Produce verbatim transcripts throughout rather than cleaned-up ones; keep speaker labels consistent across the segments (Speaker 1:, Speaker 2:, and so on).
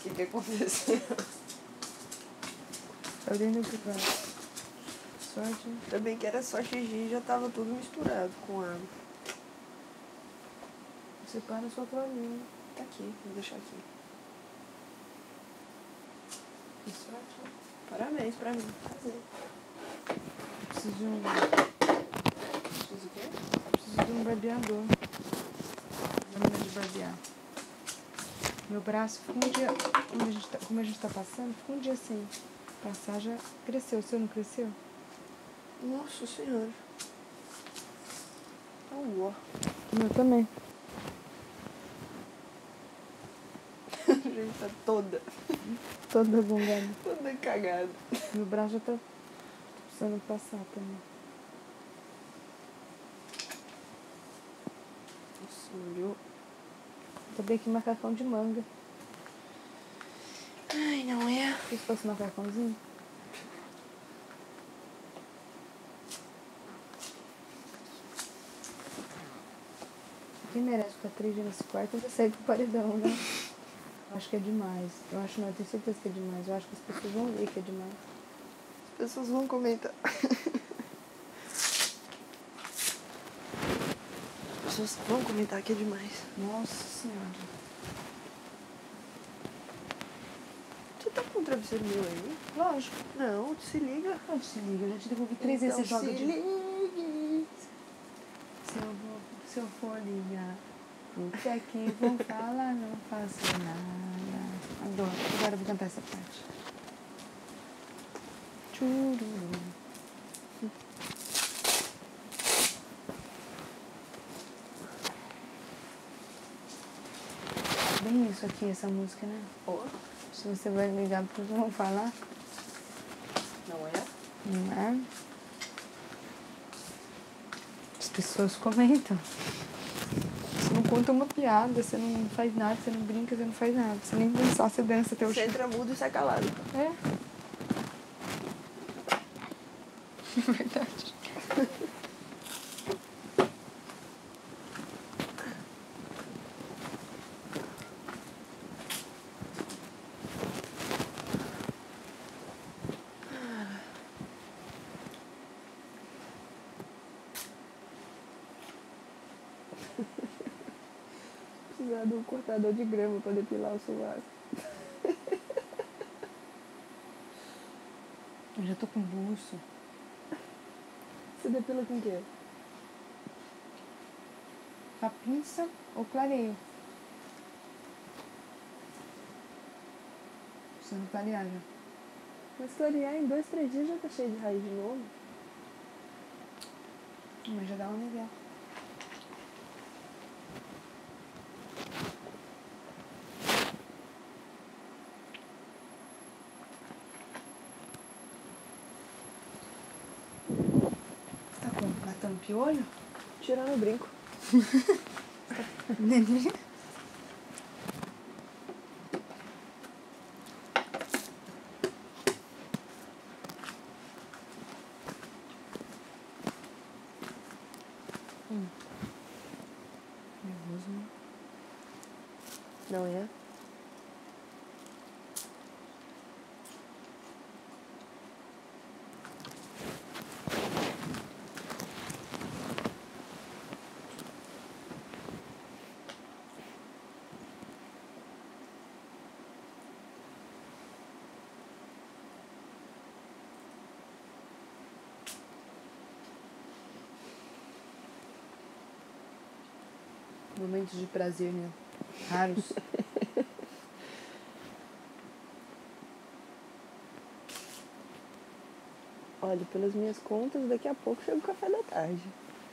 Speaker 1: que que aconteceu.
Speaker 2: Tá dentro do prato. Sorte.
Speaker 1: Também que era só xixi e já tava tudo misturado com água.
Speaker 2: Separa a sua toalhinha.
Speaker 1: Tá aqui, vou deixar aqui.
Speaker 2: Que sorte.
Speaker 1: Parabéns pra mim. Fazer.
Speaker 2: Preciso de um...
Speaker 1: Preciso o quê?
Speaker 2: Preciso de um barbeador. Lâmina de barbear. Meu braço fica um dia... Como a gente tá, como a gente tá passando, fica um dia sem passar, já cresceu. O seu não cresceu?
Speaker 1: Nossa senhora. Tá uó.
Speaker 2: O meu também.
Speaker 1: A gente tá toda,
Speaker 2: Toda bungada.
Speaker 1: toda cagada.
Speaker 2: Meu braço já tá precisando passar também.
Speaker 1: Nossa, molhou.
Speaker 2: Também aqui macacão de manga.
Speaker 1: Ai, não é?
Speaker 2: Se fosse macacãozinho. Quem merece ficar três dias nesse quarto ainda sai pro paredão, né? Eu acho que é demais. Eu acho não, eu tenho certeza que é demais. Eu acho que as pessoas vão ver que é demais.
Speaker 1: As pessoas vão comentar. As pessoas vão comentar que é demais.
Speaker 2: Nossa senhora.
Speaker 1: Você tá com um travesseiro meu aí?
Speaker 2: Lógico.
Speaker 1: Não, se liga.
Speaker 2: Onde se liga? Eu já te devolvi três
Speaker 1: Então
Speaker 2: vezes. Você joga
Speaker 1: se
Speaker 2: de...
Speaker 1: ligue.
Speaker 2: Se eu, vou, se eu for ligar, o que é que vão falar? Não faço nada. Adoro. Agora eu vou cantar essa parte. Tchururu. Bem isso aqui, essa música, né?
Speaker 1: Ó,
Speaker 2: Se você vai ligar, porque vão falar.
Speaker 1: não é?
Speaker 2: Não é? As pessoas comentam. Você não conta uma piada, você não faz nada, você não brinca, você não faz nada. Você nem dançar, você dança até o
Speaker 1: Você
Speaker 2: chão.
Speaker 1: entra mudo e sai calado.
Speaker 2: É? É verdade.
Speaker 1: Precisar de um cortador de grama pra depilar o sovaco.
Speaker 2: Eu já tô com buço.
Speaker 1: Você depila com o quê?
Speaker 2: Com a pinça ou clareio? Precisando clarear já.
Speaker 1: Mas clarear em dois, três dias já tá cheio de raiz de novo.
Speaker 2: Mas já dá uma legal. Você tá como? Matando piolho?
Speaker 1: Tirando o brinco.
Speaker 2: Neném? Hum. Nervoso, né?
Speaker 1: Não é?
Speaker 2: Momentos de prazer, né? Raros.
Speaker 1: Olha, pelas minhas contas, daqui a pouco chega o café da tarde.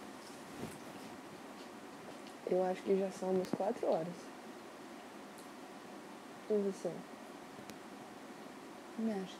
Speaker 1: Eu acho que já são umas quatro horas. E você?
Speaker 2: Me acha?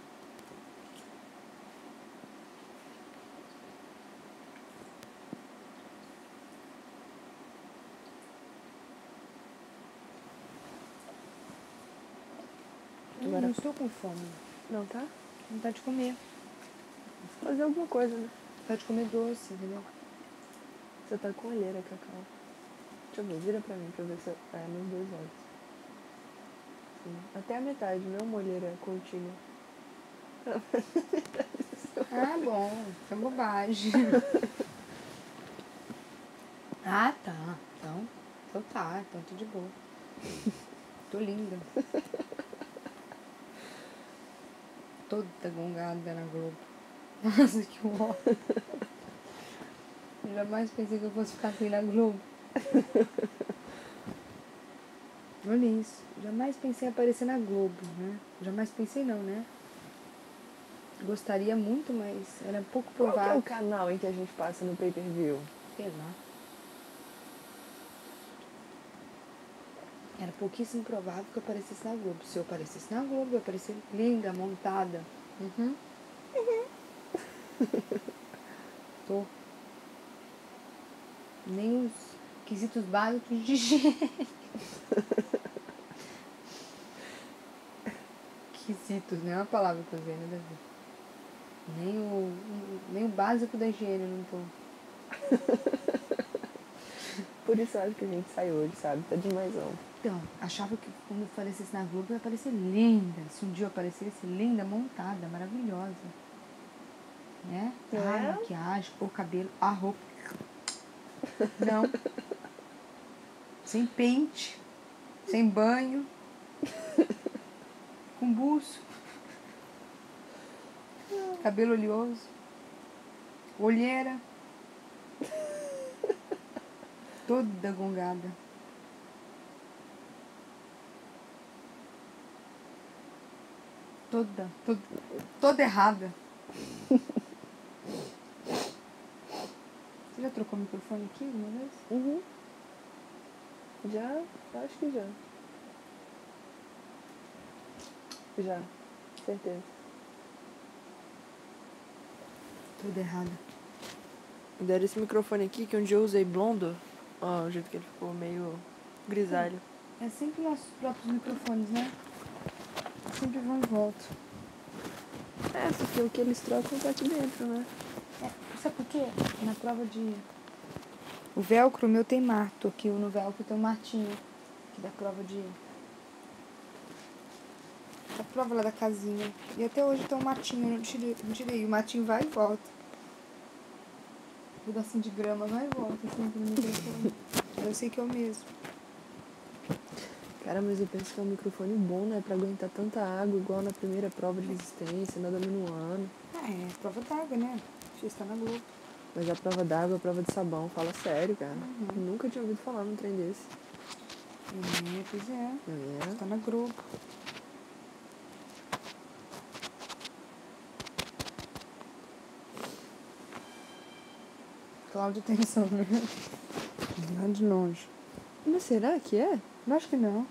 Speaker 2: Eu
Speaker 1: Agora-
Speaker 2: não estou com fome.
Speaker 1: Não tá?
Speaker 2: Vontade de comer.
Speaker 1: Fazer alguma coisa, né?
Speaker 2: Vontade de comer doce, entendeu?
Speaker 1: Você tá com olheira, Cacau. Deixa eu ver, vira pra mim pra eu ver se é nos dois olhos. assim. Até a metade, não é uma olheira contínua.
Speaker 2: Ah, bom. Isso é bobagem. Ah, tá. Então, então tá. Então tô de boa. Tô linda. Toda gongada na Globo. Nossa, que horror. Eu jamais pensei que eu fosse ficar assim na Globo. Olha isso. Jamais pensei em aparecer na Globo, né? Jamais pensei não, né? Gostaria muito, mas era pouco
Speaker 1: Qual que é
Speaker 2: provável.
Speaker 1: o canal em que a gente passa no pay-per-view?
Speaker 2: Sei lá. Era pouquíssimo provável que eu aparecesse na Globo. Se eu aparecesse na Globo, eu apareceria linda, montada. Uhum. Tô. Nem os quesitos básicos de higiene. Quesitos, não é uma palavra que eu usei, nada a ver. Nem o, nem o básico da higiene eu não tô.
Speaker 1: Por isso eu acho que a gente sai hoje, sabe? Tá demais, ó.
Speaker 2: Então, achava que quando eu aparecesse na Globo, eu ia aparecer linda. Se um dia eu aparecesse linda, montada, maravilhosa. Né?
Speaker 1: Não
Speaker 2: Ah,
Speaker 1: é?
Speaker 2: maquiagem, o cabelo, a roupa. Não. Sem pente, sem banho, com buço, cabelo oleoso, olheira, toda gongada. Toda, toda, toda errada. Você já trocou o microfone aqui uma vez?
Speaker 1: Uhum. Já? Acho que já. Já. Certeza.
Speaker 2: Toda errada.
Speaker 1: Deram esse microfone aqui que um dia eu usei blondo. Ó, o jeito que ele ficou meio grisalho.
Speaker 2: É sempre nossos próprios microfones, né? Sempre vão e voltam.
Speaker 1: É, porque o que eles trocam tá aqui dentro, né?
Speaker 2: É, sabe por quê? Na prova de... O velcro, o meu tem marto. Aqui no velcro tem um martinho. Aqui da prova de... A prova lá da casinha. E até hoje tem um matinho, eu não tirei, não tirei. O matinho vai e volta. Um pedacinho de grama vai e volta sempre no microfone. Eu sei que é o mesmo.
Speaker 1: Cara, mas eu penso que é um microfone bom, né? Pra aguentar tanta água, igual na primeira prova de resistência, nada minuano.
Speaker 2: Ah, é prova d'água, né? Você está na Globo.
Speaker 1: Mas a prova d'água, a prova de sabão, fala sério, cara.
Speaker 2: Uhum.
Speaker 1: Nunca tinha ouvido falar num trem desse.
Speaker 2: É, pois é.
Speaker 1: É.
Speaker 2: Você tá na Globo. Cláudia tem som, né? Lá de longe.
Speaker 1: Mas será que é?
Speaker 2: Eu acho que não.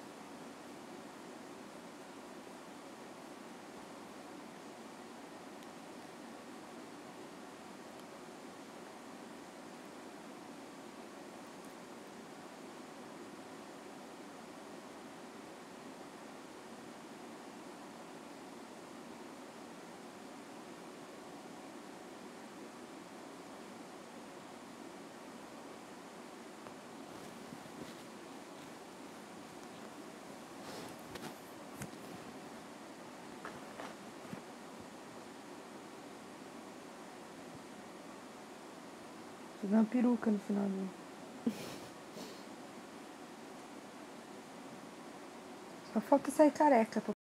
Speaker 2: Fazer uma peruca no final do... Só falta sair careca pra